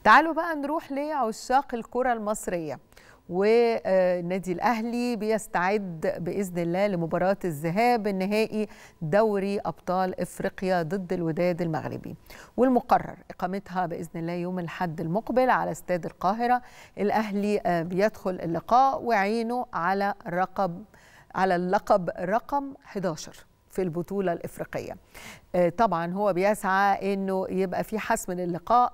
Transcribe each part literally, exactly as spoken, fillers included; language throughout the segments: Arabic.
تعالوا بقى نروح لعشاق الكرة المصرية. والنادي الأهلي بيستعد بإذن الله لمباراة الذهاب النهائي دوري أبطال إفريقيا ضد الوداد المغربي، والمقرر إقامتها بإذن الله يوم الأحد المقبل على استاد القاهرة. الأهلي بيدخل اللقاء وعينه على رقم على اللقب رقم إحدى عشر في البطولة الإفريقية. طبعا هو بيسعى إنه يبقى في حسم للقاء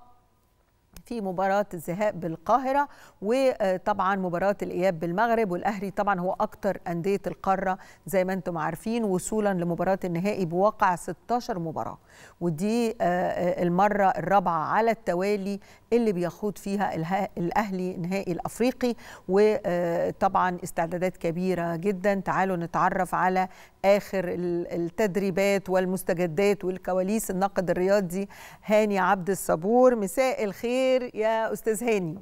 في مباراة الذهاب بالقاهرة، وطبعا مباراة الإياب بالمغرب. والأهلي طبعا هو أكتر أندية القارة زي ما أنتم عارفين وصولا لمباراة النهائي بواقع ستاشر مباراة، ودي المرة الرابعة على التوالي اللي بيخوض فيها الأهلي نهائي الأفريقي، وطبعا استعدادات كبيرة جدا. تعالوا نتعرف على آخر التدريبات والمستجدات والكواليس. الناقد الرياضي هاني عبد الصبور، مساء الخير يا أستاذ هاني.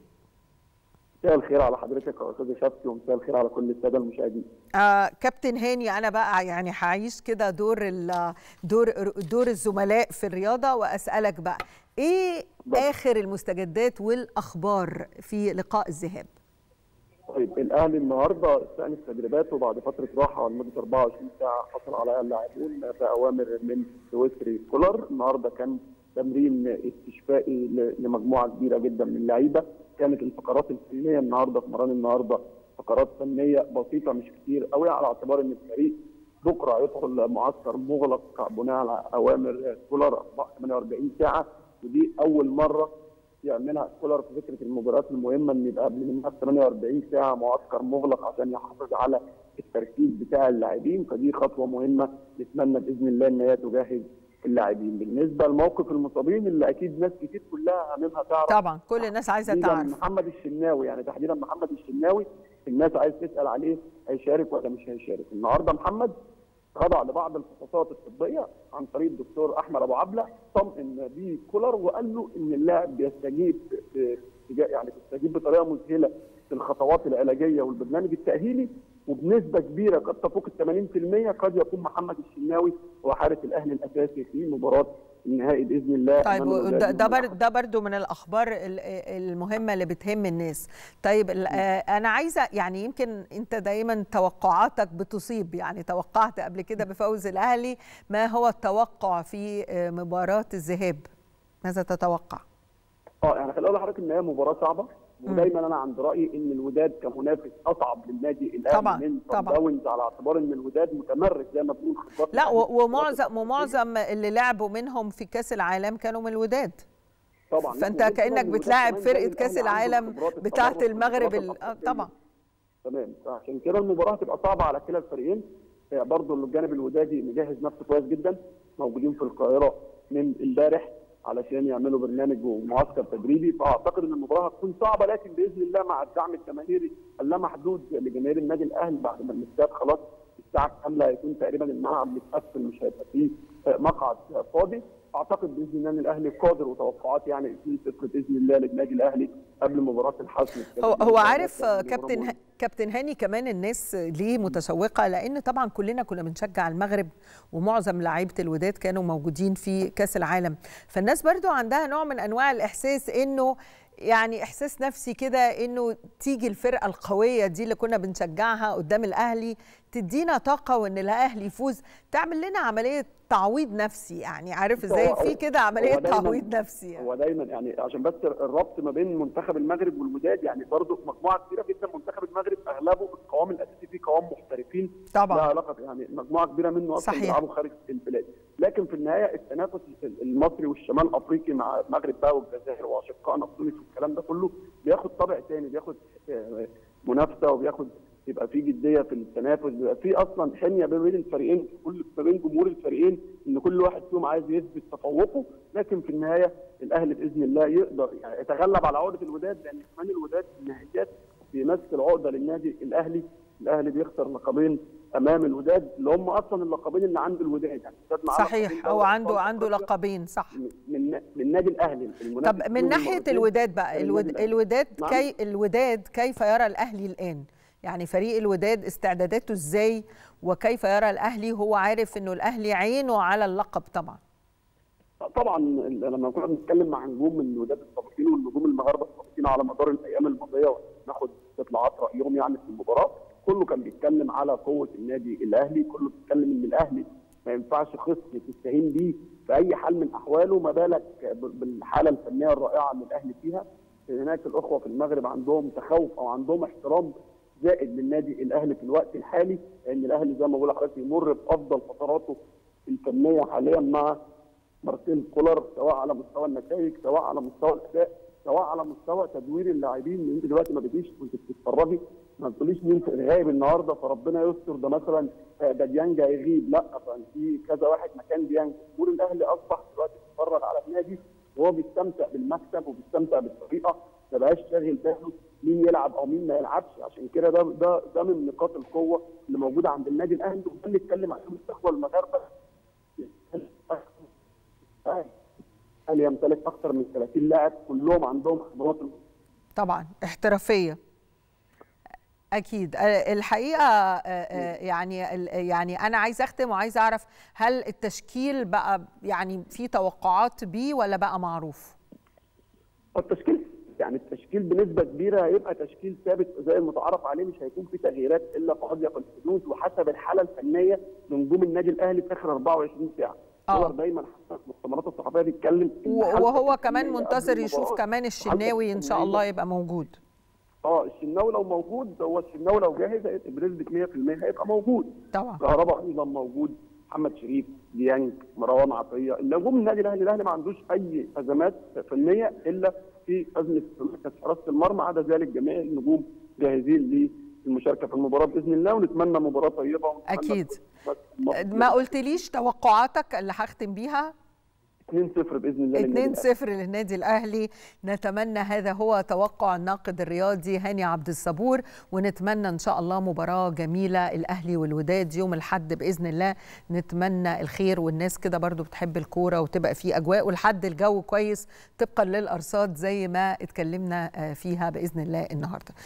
مساء الخير على حضرتك يا أستاذ شفتي، ومساء الخير على كل السادة المشاهدين. آه كابتن هاني، أنا بقى يعني هعيش كده دور دور دور الزملاء في الرياضة وأسألك بقى إيه بس. آخر المستجدات والأخبار في لقاء الذهاب؟ طيب، الأهلي النهارده استأنف تدريباته بعد فترة راحة لمدة أربعة وعشرين ساعة حصل عليها اللاعبون بأوامر من سويسري كولر. النهارده كان تمرين استشفائي لمجموعة كبيرة جدا من اللعيبة. كانت الفقرات الفنية النهارده في مران النهارده فقرات فنية بسيطة مش كتير قوي، على اعتبار إن الفريق بكرة هيدخل معسكر مغلق بناء على أوامر كولر ثمانية وأربعين ساعة، ودي أول مرة يعملها كولر في فكره المباريات المهمه، ان يبقى قبل منها ثمانية وأربعين ساعه معسكر مغلق عشان يحافظ على التركيز بتاع اللاعبين. فدي خطوه مهمه نتمنى باذن الله ان هي تجهز اللاعبين. بالنسبه لموقف المصابين اللي اكيد ناس كتير كلها هنبقى تعرف، طبعا كل الناس عايزه تعرف. محمد الشناوي، يعني تحديدا محمد الشناوي الناس عايز تسال عليه هيشارك ولا مش هيشارك. النهارده محمد خضع لبعض الفحوصات الطبيه عن طريق الدكتور احمد ابو عبله، طمئن بيه كولر وقال له ان اللاعب بيستجيب يعني بيستجيب بطريقه مذهله في الخطوات العلاجيه والبرنامج التاهيلي، وبنسبه كبيره قد تفوق ال ثمانين بالمئة قد يكون محمد الشناوي هو حارس الاهلي الاساسي في مباراه النهائي باذن الله. طيب ده ده, بر ده برضو من الاخبار المهمه اللي بتهم الناس. طيب انا عايزه يعني يمكن انت دايما توقعاتك بتصيب، يعني توقعت قبل كده بفوز الاهلي، ما هو التوقع في مباراه الذهاب؟ ماذا تتوقع؟ اه يعني خليني اقول لحضرتك ان هي مباراه صعبه، ودايما انا عند رايي ان الوداد كمنافس اصعب للنادي الاهلي طبعا من طبعا داونز، على اعتبار ان الوداد متمرس زي ما بنقول خبرات. لا ومعظم ومعظم اللي لعبوا منهم في كاس العالم كانوا من الوداد طبعا، فانت كانك بتلاعب فرقه كاس العالم بتاعه المغرب طبعا. تمام، عشان كده المباراه هتبقى صعبه على كلا الفريقين. برضه الجانب الودادي مجهز نفسه كويس جدا، موجودين في القاهره من امبارح علشان يعملوا برنامج ومعسكر تدريبي. فاعتقد ان المباراه هتكون صعبه، لكن باذن الله مع الدعم الجماهيري اللامحدود لجماهير النادي الاهلي بعد ما الاستاد خلاص الساعه كامله هيكون تقريبا الملعب متقفل، مش هيبقى فيه مقعد فاضي. اعتقد باذن الله ان الاهلي قادر، وتوقعات يعني اثنين صفر باذن الله للنادي الاهلي قبل مباراه الحسم. هو هو عارف كابتن كابتن هاني كمان الناس ليه متشوقه؟ لان طبعا كلنا كنا بنشجع المغرب ومعظم لعيبه الوداد كانوا موجودين في كاس العالم، فالناس برضو عندها نوع من انواع الاحساس انه يعني احساس نفسي كده انه تيجي الفرقه القويه دي اللي كنا بنشجعها قدام الاهلي تدينا طاقه، وان الاهلي يفوز تعمل لنا عمليه تعويض نفسي، يعني عارف ازاي في كده عمليه تعويض نفسي يعني. هو دايما يعني عشان بس الربط ما بين منتخب المغرب والوداد، يعني برضه مجموعه كبيره جدا. منتخب المغرب اغلبه القوام الاساسي فيه قوام محترفين طبعا، لها علاقه يعني مجموعه كبيره منه اصلا بيلعبوا خارج البلاد. لكن في النهايه التنافس المصري والشمال الافريقي مع المغرب بقى والجزائر واشقائنا في تونس والكلام ده كله بياخد طابع ثاني، بياخد منافسه وبياخد يبقى في جديه في التنافس، بيبقى في اصلا حميه بين الفريقين، كل ما بين جمهور الفريقين ان كل واحد فيهم عايز يثبت تفوقه. لكن في النهايه الاهلي باذن الله يقدر يعني يتغلب على عقده الوداد، لان كمان الوداد في النهائيات بيمثل عقده للنادي الاهلي. الاهلي بيخسر لقبين امام الوداد اللي هم اصلا اللقبين اللي عند الوداد، يعني صحيح هو عنده عنده لقبين صح من للنادي الاهلي. طب من ناحيه الوداد بقى، الود... الوداد كي الوداد كيف يرى الاهلي الان؟ يعني فريق الوداد استعداداته ازاي، وكيف يرى الاهلي؟ هو عارف انه الاهلي عينه على اللقب طبعا. طبعا لما كنا بنتكلم مع نجوم الوداد السابقين والنجوم المغاربه المشرفين على مدار الايام الماضيه وناخد استطلاعات رايهم يعني في المباراه، كله كان بيتكلم على قوه النادي الاهلي، كله بيتكلم ان الاهلي ما ينفعش خصم تستهين بيه في اي حال من احواله، ما بالك بالحاله الفنيه الرائعه اللي الاهلي فيها. هناك الاخوه في المغرب عندهم تخوف او عندهم احترام زائد للنادي الاهلي في الوقت الحالي، لان الاهلي زي ما بقول لحضرتك يمر بافضل فتراته الفنيه حاليا مع مارتين كولر، سواء على مستوى النتائج، سواء على مستوى الاداء، سواء على مستوى تدوير اللاعبين. انت دلوقتي ما بتجيش كنت بتتفرجي ما تقوليش مين غايب النهارده فربنا يستر، ده مثلا ده ديانج هيغيب، لا، ففي كذا واحد مكان ديانج. جمهور الاهلي اصبح دلوقتي بيتفرج على النادي وهو بيستمتع بالمكسب وبيستمتع بالطريقه، ما بقاش شاغل باله مين يلعب او مين ما يلعبش. عشان كده ده ده ده من نقاط القوه اللي موجوده عند النادي الاهلي، وده اللي اتكلم عليه الاخوه المغاربه. الاهلي يمتلك اكثر من ثلاثين لاعب كلهم عندهم خبرات طبعا احترافيه. اكيد. الحقيقه يعني يعني انا عايزه اختم وعايزه اعرف هل التشكيل بقى يعني في توقعات بيه ولا بقى معروف؟ التشكيل يعني التشكيل بنسبه كبيره هيبقى تشكيل ثابت زي المتعارف عليه، مش هيكون في تغييرات الا في اضيق الحدود وحسب الحاله الفنيه لنجوم النادي الاهلي في اخر أربعة وعشرين ساعه. كولر دايما حتى في المؤتمرات الصحفيه بيتكلم وهو كمان منتظر يشوف كمان الشناوي ان شاء الله يبقى موجود. اه الشناوي لو موجود، هو الشناوي لو جاهز بنسبه مية في المية هيبقى موجود. طبعا كهربا ايضا موجود، محمد شريف، ديانج، مروان عطيه. النجوم النادي الاهلي الاهلي ما عندوش اي ازمات فنيه الا في ازمه حراسه المرمى، عدا ذلك جميع النجوم جاهزين للمشاركه في المباراه باذن الله، ونتمنى مباراه طيبه. اكيد. ما قلتليش توقعاتك اللي هختم بيها؟ اتنين صفر باذن الله. اتنين صفر للنادي الاهلي. نتمنى هذا هو توقع الناقد الرياضي هاني عبد الصبور، ونتمنى ان شاء الله مباراه جميله الاهلي والوداد يوم الاحد باذن الله. نتمنى الخير، والناس كده برضو بتحب الكوره وتبقى في اجواء، ولحد الجو كويس طبقا للارصاد زي ما اتكلمنا فيها باذن الله النهارده.